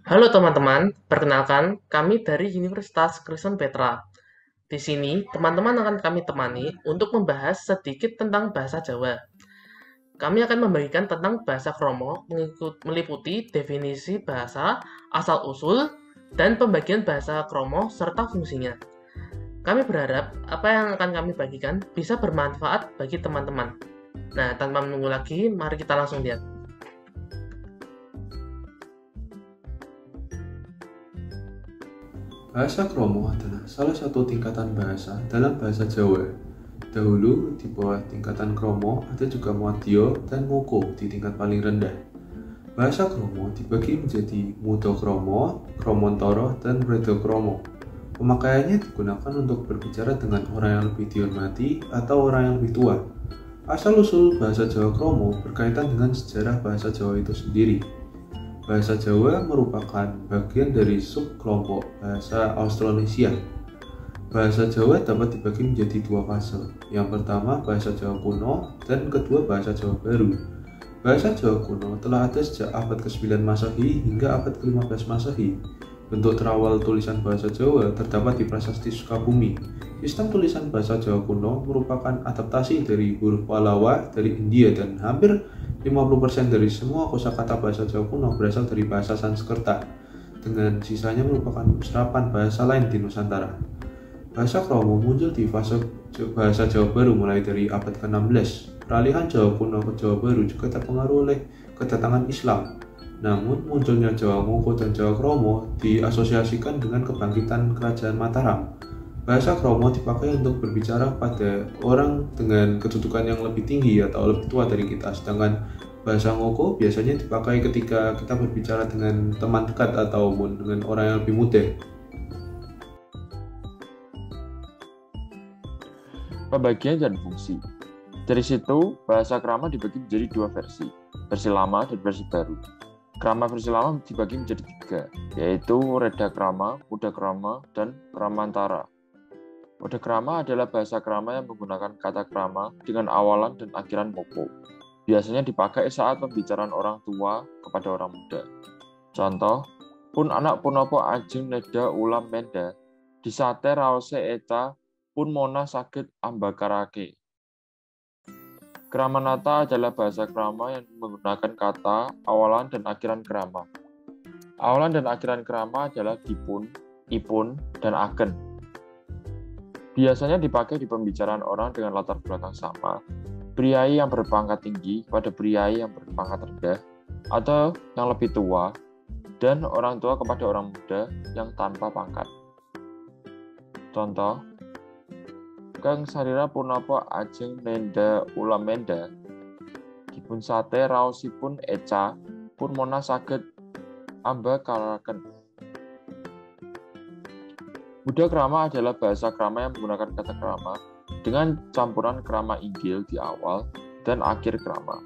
Halo teman-teman, perkenalkan kami dari Universitas Kristen Petra. Di sini, teman-teman akan kami temani untuk membahas sedikit tentang bahasa Jawa. Kami akan membagikan tentang bahasa kromo meliputi definisi bahasa, asal-usul, dan pembagian bahasa kromo serta fungsinya. Kami berharap apa yang akan kami bagikan bisa bermanfaat bagi teman-teman. Nah, tanpa menunggu lagi, mari kita langsung lihat. Bahasa Kromo adalah salah satu tingkatan bahasa dalam bahasa Jawa. Dahulu, di bawah tingkatan Kromo ada juga Muadyo dan Moko di tingkat paling rendah. Bahasa Kromo dibagi menjadi Mudo Kromo, Kromontoro, dan Bredo Kromo. Pemakaiannya digunakan untuk berbicara dengan orang yang lebih dihormati atau orang yang lebih tua. Asal-usul bahasa Jawa Kromo berkaitan dengan sejarah bahasa Jawa itu sendiri. Bahasa Jawa merupakan bagian dari subkelompok bahasa Austronesia. Bahasa Jawa dapat dibagi menjadi dua fase. Yang pertama bahasa Jawa kuno dan kedua bahasa Jawa baru. Bahasa Jawa kuno telah ada sejak abad ke-9 Masehi hingga abad ke-15 Masehi. Bentuk terawal tulisan bahasa Jawa terdapat di Prasasti Sukabumi. Sistem tulisan bahasa Jawa kuno merupakan adaptasi dari huruf Pallawa dari India dan hampir 50% dari semua kosakata bahasa Jawa kuno berasal dari bahasa Sanskerta, dengan sisanya merupakan serapan bahasa lain di Nusantara. Bahasa Kromo muncul di fase bahasa Jawa Baru mulai dari abad ke-16. Peralihan Jawa kuno ke Jawa Baru juga terpengaruh oleh kedatangan Islam. Namun, munculnya Jawa Moko dan Jawa Kromo diasosiasikan dengan kebangkitan Kerajaan Mataram. Bahasa Kromo dipakai untuk berbicara pada orang dengan kedudukan yang lebih tinggi atau lebih tua dari kita, sedangkan bahasa Ngoko biasanya dipakai ketika kita berbicara dengan teman dekat ataupun dengan orang yang lebih muda. Pembagian dan fungsi. Dari situ, bahasa Krama dibagi menjadi dua versi lama dan versi baru. Krama versi lama dibagi menjadi tiga, yaitu Reda Krama, Muda Krama, dan Kramantara. Muda Krama adalah bahasa Krama yang menggunakan kata Krama dengan awalan dan akhiran Moko. Biasanya dipakai saat pembicaraan orang tua kepada orang muda. Contoh, pun anak punopo ajeng neda ulam menda, disate raose eca pun mona sakit ambakarake. Kramanata adalah bahasa Krama yang menggunakan kata awalan dan akhiran Krama. Awalan dan akhiran Krama adalah dipun, ipun, dan agen. Biasanya dipakai di pembicaraan orang dengan latar belakang sama, priai yang berpangkat tinggi kepada priai yang berpangkat rendah, atau yang lebih tua, dan orang tua kepada orang muda yang tanpa pangkat. Contoh, Kang sarira punapa ajeng nenda ulam menda, dipun sate raosipun eca pun mona saged amba karaken. Muda Krama adalah bahasa Krama yang menggunakan kata Krama dengan campuran Krama Inggil di awal dan akhir Krama.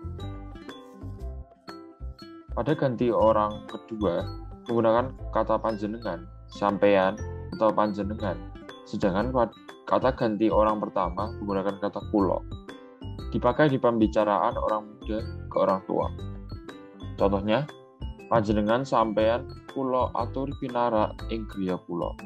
Pada ganti orang kedua menggunakan kata panjenengan, sampean, atau panjenengan, sedangkan kata ganti orang pertama menggunakan kata kulo. Dipakai di pembicaraan orang muda ke orang tua. Contohnya, panjenengan sampean kulo atur pinara ing griya kulo.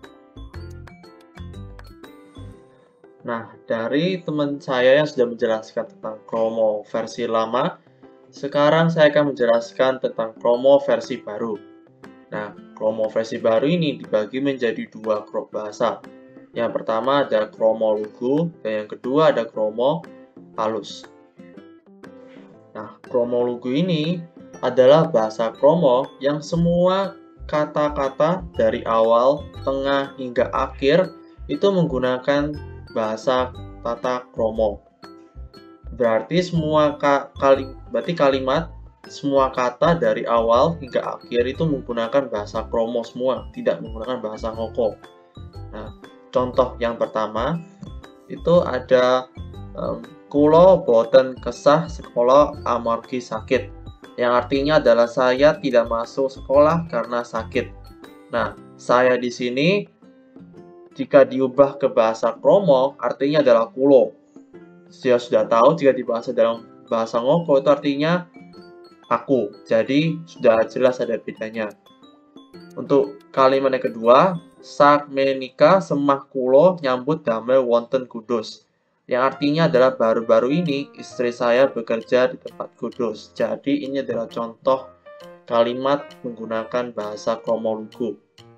Nah, dari teman saya yang sudah menjelaskan tentang Kromo versi lama, sekarang saya akan menjelaskan tentang Kromo versi baru. Nah, Kromo versi baru ini dibagi menjadi dua grup bahasa. Yang pertama ada Kromo Lugu, dan yang kedua ada Kromo Halus. Nah, Kromo Lugu ini adalah bahasa Kromo yang semua kata-kata dari awal, tengah, hingga akhir itu menggunakan bahasa tata kromo. Berarti kalimat semua kata dari awal hingga akhir itu menggunakan bahasa kromo semua, tidak menggunakan bahasa ngoko. Nah, contoh yang pertama itu ada kulo boten kesah sekolah amargi sakit, yang artinya adalah saya tidak masuk sekolah karena sakit. Nah, saya di sini jika diubah ke bahasa kromo, artinya adalah kulo. Saya sudah tahu jika dibahas dalam bahasa ngoko itu artinya aku. Jadi sudah jelas ada bedanya. Untuk kalimat yang kedua, sak menika semah kulo nyambut damel wonten Kudus. Yang artinya adalah baru-baru ini istri saya bekerja di tempat Kudus. Jadi ini adalah contoh kalimat menggunakan bahasa kromo lugu.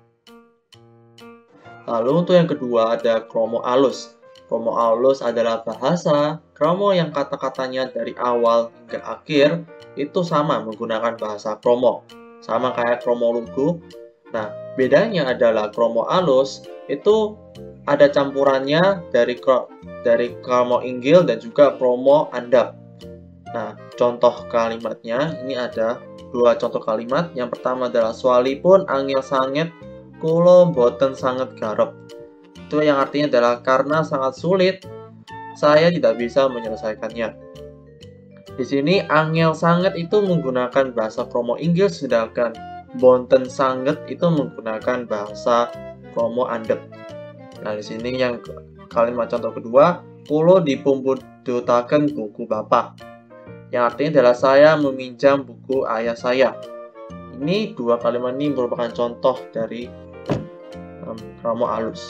Lalu untuk yang kedua ada kromo alus. Kromo alus adalah bahasa kromo yang kata-katanya dari awal hingga akhir itu sama menggunakan bahasa kromo. Sama kayak kromo lugu. Nah, bedanya adalah kromo alus itu ada campurannya dari kromo inggil dan juga kromo andap. Nah, contoh kalimatnya ini ada dua contoh kalimat. Yang pertama adalah swalipun angel sanget kulo boten sanget garep. Itu yang artinya adalah karena sangat sulit, saya tidak bisa menyelesaikannya. Di sini angel sanget itu menggunakan bahasa kromo inggil, sedangkan bonten sanget itu menggunakan bahasa kromo andep. Nah, di sini yang kalimat contoh kedua, kulo dipumbudutaken buku bapak. Yang artinya adalah saya meminjam buku ayah saya. Ini dua kalimat ini merupakan contoh dari kromo alus.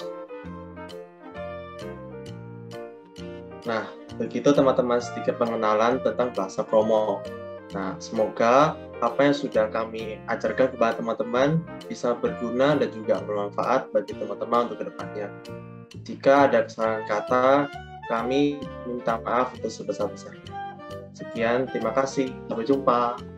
Nah, begitu teman-teman sedikit pengenalan tentang bahasa kromo. Nah, semoga apa yang sudah kami ajarkan kepada teman-teman bisa berguna dan juga bermanfaat bagi teman-teman untuk kedepannya. Jika ada kesalahan kata, kami minta maaf untuk sebesar-besarnya. Sekian, terima kasih. Sampai jumpa.